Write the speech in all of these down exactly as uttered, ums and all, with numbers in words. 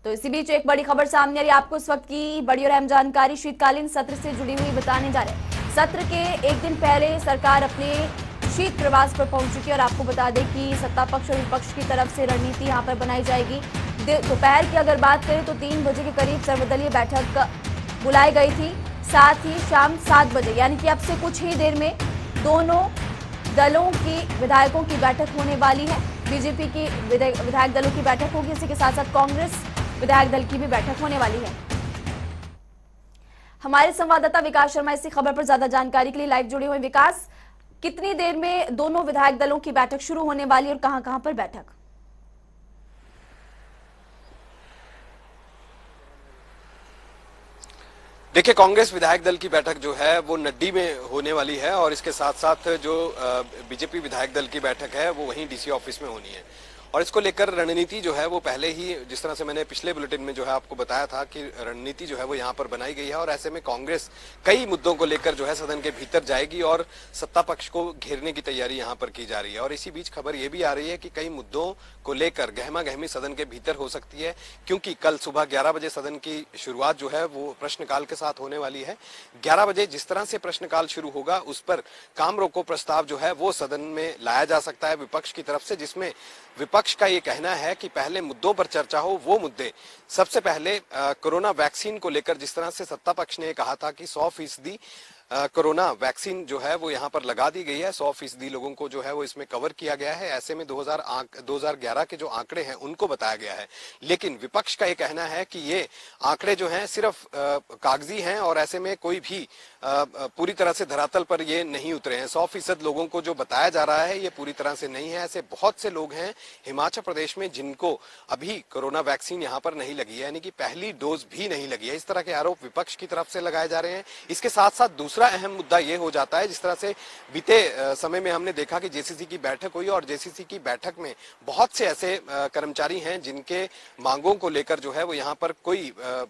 तो इसी बीच एक बड़ी खबर सामने आ रही है। आपको इस वक्त की बड़ी और अहम जानकारी शीतकालीन सत्र से जुड़ी हुई बताने जा रहे हैं। सत्र के एक दिन पहले सरकार अपने शीत प्रवास पर पहुंच चुकी है और आपको बता दें कि सत्ता पक्ष और विपक्ष की तरफ से रणनीति यहां पर बनाई जाएगी। दोपहर की अगर बात करें तो तीन बजे के करीब सर्वदलीय बैठक बुलाई गई थी, साथ ही शाम सात बजे यानी कि अब से कुछ ही देर में दोनों दलों की विधायकों की बैठक होने वाली है। बीजेपी की विधायक दलों की बैठक होगी, इसी के साथ साथ कांग्रेस विधायक दल की भी बैठक होने वाली है। हमारे संवाददाता विकास शर्मा इसी खबर पर ज्यादा जानकारी के लिए लाइव जुड़े हुए। विकास, कितनी देर में दोनों विधायक दलों की बैठक शुरू होने वाली है और कहां कहां पर बैठक? देखिए, कांग्रेस विधायक दल की बैठक जो है वो नड्डी में होने वाली है और इसके साथ साथ जो बीजेपी विधायक दल की बैठक है वो वहीं डीसी ऑफिस में होनी है। और इसको लेकर रणनीति जो है वो पहले ही, जिस तरह से मैंने पिछले बुलेटिन में जो है आपको बताया था कि रणनीति जो है वो यहाँ पर बनाई गई है और ऐसे में कांग्रेस कई मुद्दों को लेकर जो है सदन के भीतर जाएगी और सत्ता पक्ष को घेरने की तैयारी यहाँ पर की जा रही है। और इसी बीच खबर ये भी आ रही है कि कई मुद्दों को लेकर गहमा गहमी सदन के भीतर हो सकती है, क्योंकि कल सुबह ग्यारह बजे सदन की शुरुआत जो है वो प्रश्नकाल के साथ होने वाली है। ग्यारह बजे जिस तरह से प्रश्नकाल शुरू होगा उस पर काम रोको प्रस्ताव जो है वो सदन में लाया जा सकता है विपक्ष की तरफ से, जिसमें विपक्ष का ये कहना है कि पहले मुद्दों पर चर्चा हो। वो मुद्दे सबसे पहले कोरोना वैक्सीन को लेकर, जिस तरह से सत्ता पक्ष ने कहा था कि सौ फीसदी कोरोना वैक्सीन जो है वो यहाँ पर लगा दी गई है, सौ फीसदी लोगों को जो है वो इसमें कवर किया गया है। ऐसे में दो हज़ार ग्यारह के जो आंकड़े हैं उनको बताया गया है, लेकिन विपक्ष का ये कहना है कि ये आंकड़े जो हैं सिर्फ कागजी हैं और ऐसे में कोई भी पूरी तरह से धरातल पर ये नहीं उतरे हैं। सौ फीसद लोगों को जो बताया जा रहा है ये पूरी तरह से नहीं है। ऐसे बहुत से लोग हैं हिमाचल प्रदेश में जिनको अभी कोरोना वैक्सीन यहाँ पर नहीं लगी है, यानी कि पहली डोज भी नहीं लगी है। इस तरह के आरोप विपक्ष की तरफ से लगाए जा रहे हैं। इसके साथ साथ दूसरा अहम मुद्दा ये हो जाता है, जिस तरह से बीते समय में हमने देखा कि जेसीसी की बैठक हुई और जेसीसी की बैठक में बहुत से ऐसे कर्मचारी हैं जिनके मांगों को लेकर जो है वो यहाँ पर कोई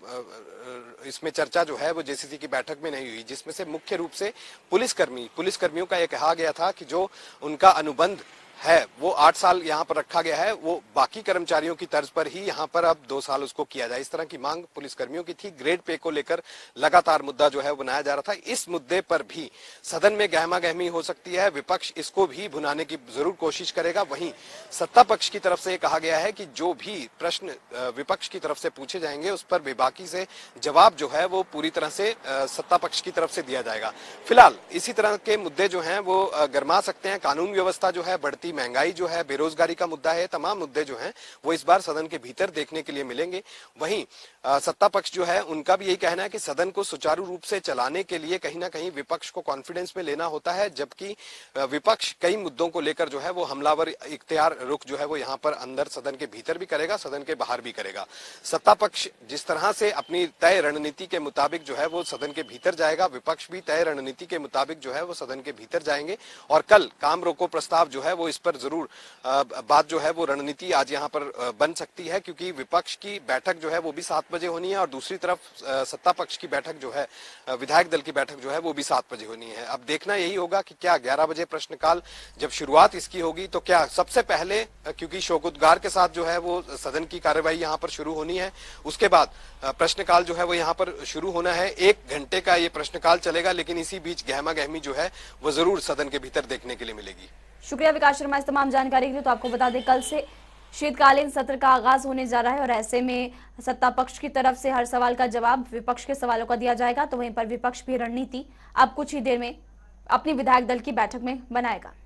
इसमें चर्चा जो है वो जेसीसी की बैठक में नहीं हुई, जिसमें से मुख्य रूप से पुलिसकर्मी पुलिसकर्मियों का यह कहा गया था कि जो उनका अनुबंध है वो आठ साल यहाँ पर रखा गया है, वो बाकी कर्मचारियों की तर्ज पर ही यहाँ पर अब दो साल उसको किया जाए। इस तरह की मांग पुलिसकर्मियों की थी। ग्रेड पे को लेकर लगातार मुद्दा जो है वो बनाया जा रहा था। इस मुद्दे पर भी सदन में गहमा गहमी हो सकती है। विपक्ष इसको भी भुनाने की जरूर कोशिश करेगा। वहीं सत्ता पक्ष की तरफ से ये कहा गया है कि जो भी प्रश्न विपक्ष की तरफ से पूछे जाएंगे उस पर बेबाकी से जवाब जो है वो पूरी तरह से सत्ता पक्ष की तरफ से दिया जाएगा। फिलहाल इसी तरह के मुद्दे जो हैं वो गरमा सकते हैं। कानून व्यवस्था जो है, बढ़ती महंगाई जो है, बेरोजगारी का मुद्दा है, तमाम मुद्दे जो हैं वो इस बार सदन के भीतर देखने के लिए मिलेंगे। वहीं सत्ता पक्ष जो है उनका भी यही कहना है कि सदन को सुचारू रूप से चलाने के लिए कहीं ना कहीं विपक्ष को कॉन्फिडेंस में लेना होता है, जबकि विपक्ष कई मुद्दों को लेकर जो है वो हमलावर इख्तियार रुख जो है वो यहाँ पर अंदर सदन के भीतर भी करेगा, सदन के बाहर भी करेगा। सत्ता पक्ष जिस तरह से अपनी तय रणनीति के मुताबिक जो है वो सदन के भीतर जाएगा, विपक्ष भी तय रणनीति के मुताबिक जो है वो सदन के भीतर जाएंगे। और कल काम रोको प्रस्ताव जो है वो इस पर जरूर बात जो है वो रणनीति आज यहाँ पर बन सकती है, क्योंकि विपक्ष की बैठक जो है वो भी सात बजे होनी है और दूसरी तरफ सत्ता पक्ष की बैठक जो है, विधायक दल की बैठक जो है वो भी सात बजे होनी है। अब देखना यही होगा कि क्या ग्यारह बजे प्रश्नकाल जब शुरुआत इसकी होगी तो क्या सबसे पहले, क्योंकि शोकोद्गार के साथ जो है वो सदन की कार्यवाही यहाँ पर शुरू होनी है, उसके बाद प्रश्नकाल जो है वो यहाँ पर शुरू होना है। एक घंटे का ये प्रश्नकाल चलेगा, लेकिन इसी बीच गहमा गहमी जो है वो जरूर सदन के भीतर देखने के लिए मिलेगी। शुक्रिया विकास शर्मा इस तमाम जानकारी के लिए। तो आपको बता दें कल से शीतकालीन सत्र का आगाज होने जा रहा है और ऐसे में सत्ता पक्ष की तरफ से हर सवाल का जवाब विपक्ष के सवालों का दिया जाएगा, तो वहीं पर विपक्ष भी रणनीति अब कुछ ही देर में अपनी विधायक दल की बैठक में बनाएगा।